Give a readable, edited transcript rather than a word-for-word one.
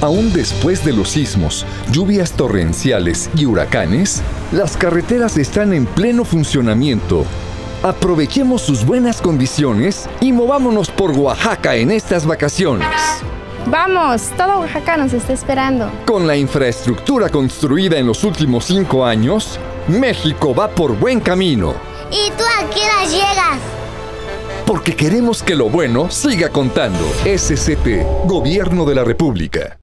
Aún después de los sismos, lluvias torrenciales y huracanes, las carreteras están en pleno funcionamiento. Aprovechemos sus buenas condiciones y movámonos por Oaxaca en estas vacaciones. ¡Vamos! Todo Oaxaca nos está esperando. Con la infraestructura construida en los últimos 5 años, México va por buen camino. ¿Y tú a qué hora llegas? Porque queremos que lo bueno siga contando. SCT, Gobierno de la República.